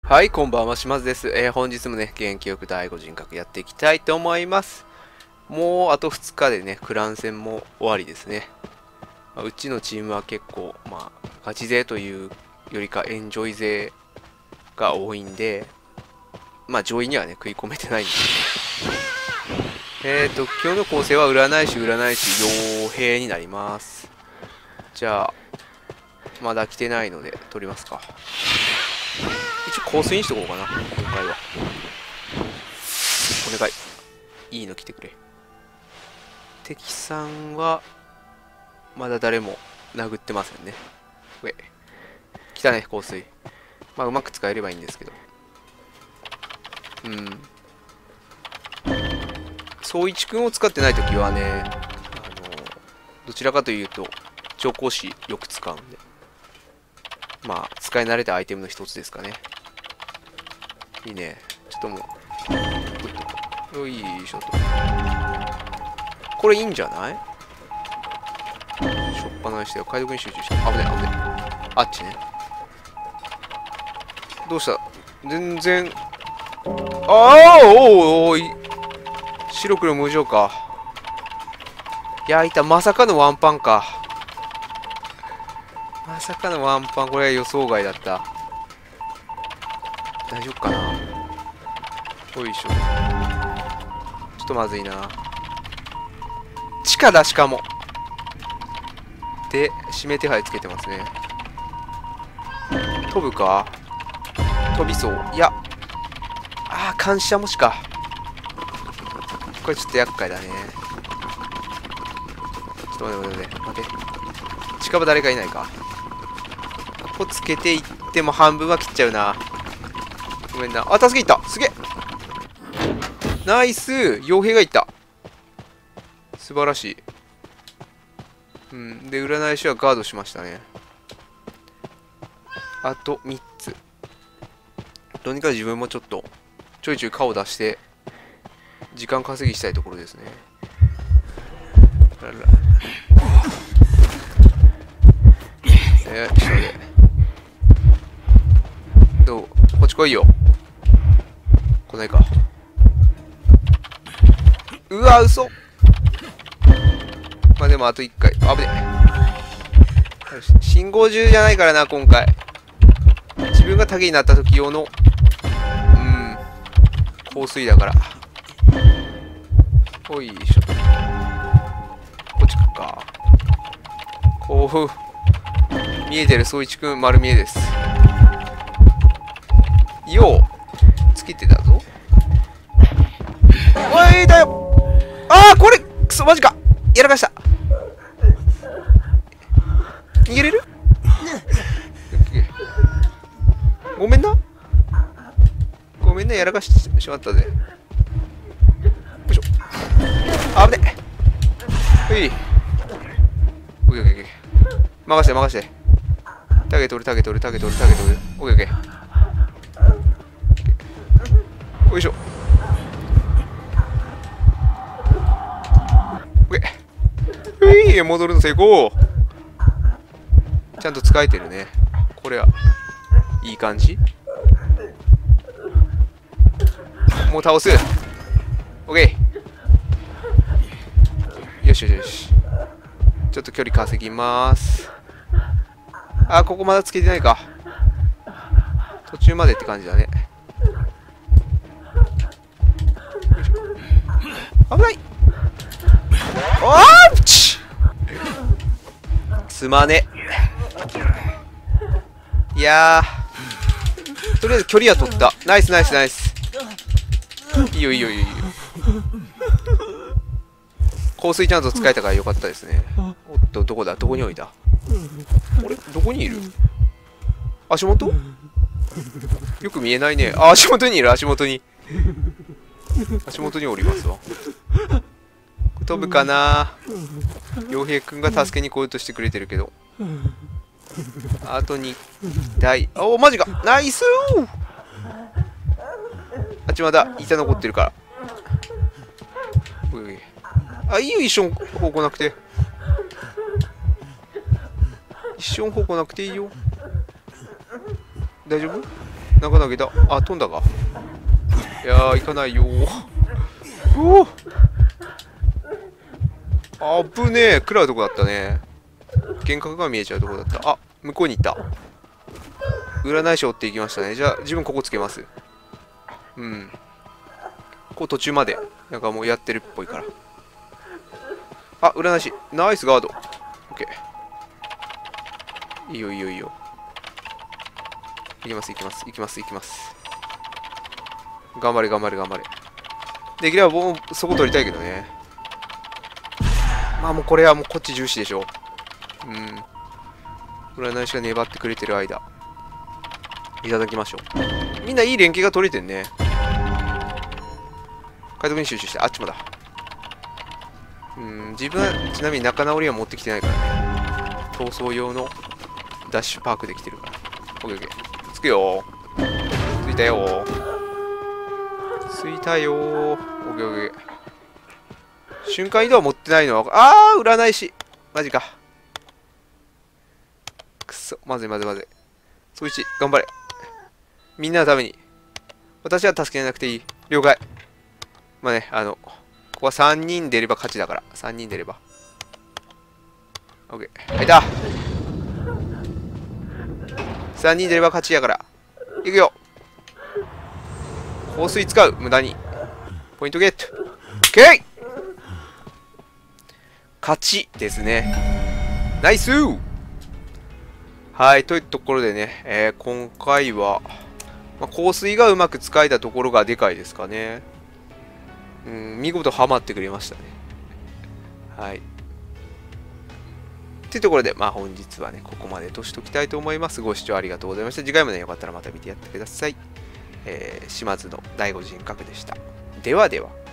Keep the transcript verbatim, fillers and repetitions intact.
はい、こんばんは、島津です。えー、本日もね、元気よく第五人格やっていきたいと思います。もうあとふつかでね、クラン戦も終わりですね。まあ、うちのチームは結構、まあ、ガチ勢というよりかエンジョイ勢が多いんで、まあ、上位にはね、食い込めてないんですね。えーと、今日の構成は占い師、占い師、傭兵になります。じゃあ、まだ来てないので、取りますか。一応香水にしとこうかな、今回は。お願い。いいの来てくれ。敵さんは、まだ誰も殴ってませんね。うえ。来たね、香水。まあ、うまく使えればいいんですけど。うん。宗一くんを使ってないときはね、あの、どちらかというと、調香師よく使うんで。まあ、使い慣れたアイテムの一つですかね。いいね。ちょっともう、よいしょと。これいいんじゃない？しょっぱなにしてよ。解読に集中して。危ない、危ない。あっちね。どうした？全然。ああ、おおおい。白黒無常か。焼いた。まさかのワンパンか。まさかのワンパン。これは予想外だった。大丈夫かな。よいしょ。ちょっとまずいな。地下だ、しかも。で、指名手配つけてますね。飛ぶか？飛びそう。いや。ああ、監視者もしか。これちょっと厄介だね。ちょっと待って待って待って。近場誰かいないか。ここつけていっても半分は切っちゃうな。ごめんな。あ、助けいった。すげえ。ナイス。傭兵がいった。素晴らしい。うん。で、占い師はガードしましたね。あとみっつ。とにかく自分もちょっと、ちょいちょい顔出して、時間稼ぎしたいところですね。ららえー、下で。どう？こっち来いよ。来ないか。うわ、嘘。まあでもあといっかい。あぶね。信号銃じゃないからな、今回。自分がタゲになった時用の、うん、香水だから。ほいしょ。こっち来るか。こう、見えてる宗一くん、丸見えです。よう、つけてたぞ。おい、だよ。ああ、これ、くそ、マジか。やらかした。逃げれる？ごめんな。ごめんな、やらかしてしまったぜ。よいしょ。あぶね。ほい。オッケーオッケー。任して任して。タゲ取るタゲ取るタゲ取るタゲ取る。オッケーオッケー。よいしょ。オッケー。ほい、戻るの成功。ちゃんと使えてるね。これはいい感じ。もう倒す。オッケー。よしよしよし。ちょっと距離稼ぎます。あ、ここまだつけてないか。途中までって感じだね。危ない。あーっちすまね。いやー、とりあえず距離は取った。ナイスナイスナイス。いいよいいよいいよいいよ。香水ちゃんと使えたからよかったですね。おっと、どこだ？どこに置いた？あれ？どこにいる？足元？よく見えないね。あ、足元にいる、足元に。足元におりますわ。飛ぶかな？傭兵くんが助けに来ようとしてくれてるけど。あとにだい。お、マジか。ナイスー。あっちまだ板残ってるから。うい。あ、いいよ、一瞬方向なくて。一瞬方向なくていいよ。大丈夫？ なんか投げた。あ、飛んだか。いやー、行かないよー。うおあぶねえ。食らうとこだったね。幻覚が見えちゃうとこだった。あ、向こうに行った。占い師追っていきましたね。じゃあ、自分ここつけます。うん。こう途中まで、なんかもうやってるっぽいから。あ、占い師。ナイスガード。オッケー。いいよいいよいいよ。いきますいきますいきますいきます。頑張れ頑張れ頑張れ。できればもうそこ取りたいけどね。まあもうこれはもうこっち重視でしょ。うん。占い師が粘ってくれてる間、いただきましょう。みんないい連携が取れてんね。海賊に集中して、あっちもだ。うん、自分はちなみに仲直りは持ってきてないからね。逃走用のダッシュパークできてるから。オッケーオッケー。つくよー。ついたよー。ついたよー。オッケーオッケー。瞬間移動は持ってないのは、あー、占い師。マジか。くそ、まずいまずいまずい。そいち、頑張れ。みんなのために。私は助けなくていい。了解。まあね、あの、ここはさんにん出れば勝ちだから。さんにん出れば。オッケー。入った。さんにん出れば勝ちやから。いくよ。放水使う。無駄に。ポイントゲット。オッケー。勝ちですね。ナイスー。はい、というところでね、えー、今回は、まあ、香水がうまく使えたところがでかいですかね。うん、見事ハマってくれましたね。はい。というところで、まあ本日はね、ここまでとしときたいと思います。ご視聴ありがとうございました。次回もね、よかったらまた見てやってください。えー、島津の第五人格でした。ではでは。